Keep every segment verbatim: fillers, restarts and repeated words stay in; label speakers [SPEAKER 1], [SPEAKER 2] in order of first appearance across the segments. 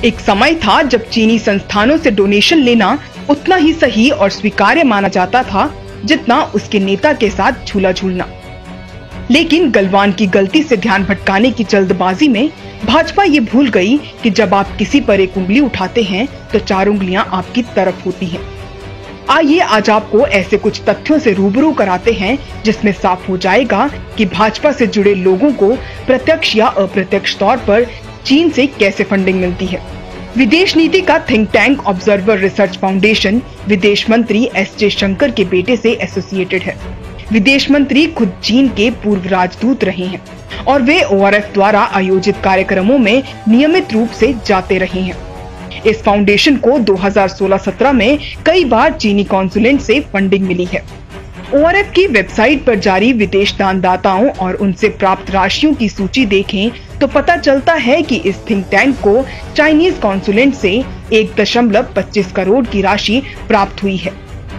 [SPEAKER 1] एक समय था जब चीनी संस्थानों से डोनेशन लेना उतना ही सही और स्वीकार्य माना जाता था जितना उसके नेता के साथ झूला झूलना। लेकिन गलवान की गलती से ध्यान भटकाने की जल्दबाजी में भाजपा ये भूल गई कि जब आप किसी पर एक उंगली उठाते हैं तो चार उंगलियां आपकी तरफ होती हैं। आइए आज आपको ऐसे कुछ तथ्यों से रूबरू कराते हैं जिसमें साफ हो जाएगा कि भाजपा से जुड़े लोगों को प्रत्यक्ष या अप्रत्यक्ष तौर पर चीन से कैसे फंडिंग मिलती है। विदेश नीति का think tank observer research foundation विदेश मंत्री एस जयशंकर के बेटे से एसोसिएटेड है। विदेश मंत्री खुद चीन के पूर्व राजदूत रहे हैं और वे ओ आर एफ द्वारा आयोजित कार्यक्रमों में नियमित रूप से जाते रहे हैं। इस फाउंडेशन को दो हज़ार सोलह सत्रह में कई बार चीनी कॉन्सुलेट से फंडिंग मिली है। ओ आर एफ की वेबसाइट पर जारी विदेश दानदाताओं और उनसे प्राप्त राशियों की सूची देखें तो पता चलता है कि इस थिंक टैंक को चाइनीज कॉन्सुलेट से एक दशमलव पच्चीस करोड़ की राशि प्राप्त हुई है।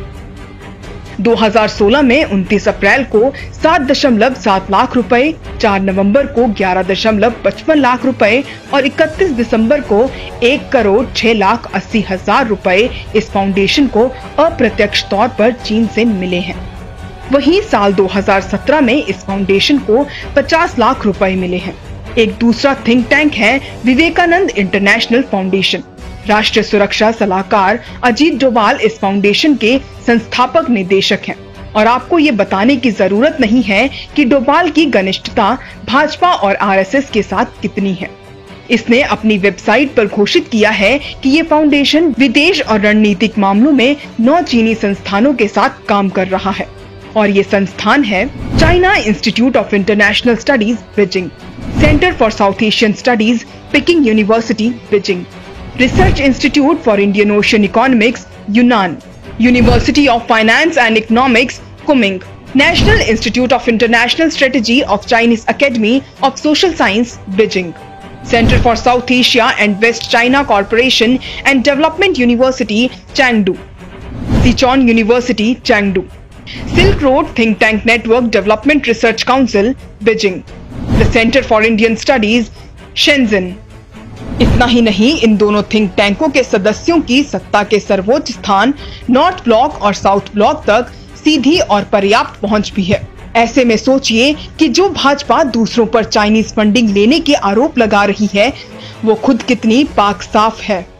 [SPEAKER 1] दो हज़ार सोलह में उनतीस अप्रैल को सात दशमलव सात लाख रुपए, चार नवंबर को ग्यारह दशमलव पचपन लाख रुपए और इकतीस दिसंबर को एक करोड़ छह लाख अस्सी हजार रुपए इस फाउंडेशन को अप्रत्यक्ष तौर पर चीन से मिले हैं। वहीं साल दो हज़ार सत्रह में इस फाउंडेशन को पचास लाख रुपए मिले हैं। एक दूसरा थिंक टैंक है विवेकानंद इंटरनेशनल फाउंडेशन। राष्ट्रीय सुरक्षा सलाहकार अजीत डोभाल इस फाउंडेशन के संस्थापक निदेशक हैं और आपको ये बताने की जरूरत नहीं है कि डोभाल की घनिष्ठता भाजपा और आर एस एस के साथ कितनी है। इसने अपनी वेबसाइट पर घोषित किया है कि ये फाउंडेशन विदेश और रणनीतिक मामलों में नौ चीनी संस्थानों के साथ काम कर रहा है और ये संस्थान है China institute of international studies Beijing, centre for South Asian studies Peking university Beijing, research institute for Indian ocean economics Yunnan, university of finance and economics Kunming, national institute of international strategy of Chinese academy of social science Beijing, centre for South Asia and west China corporation and development university Chengdu, Sichuan university Chengdu, silk road think tank network development research council Beijing, the centre for Indian studies Shenzhen. इतना ही नहीं, इन दोनों think टैंकों के सदस्यों की सत्ता के सर्वोच्च स्थान नॉर्थ ब्लॉक और साउथ ब्लॉक तक सीधी और पर्याप्त पहुंच भी है। ऐसे में सोचिए कि जो भाजपा दूसरों पर चाइनीज फंडिंग लेने के आरोप लगा रही है वो खुद कितनी पाक साफ है।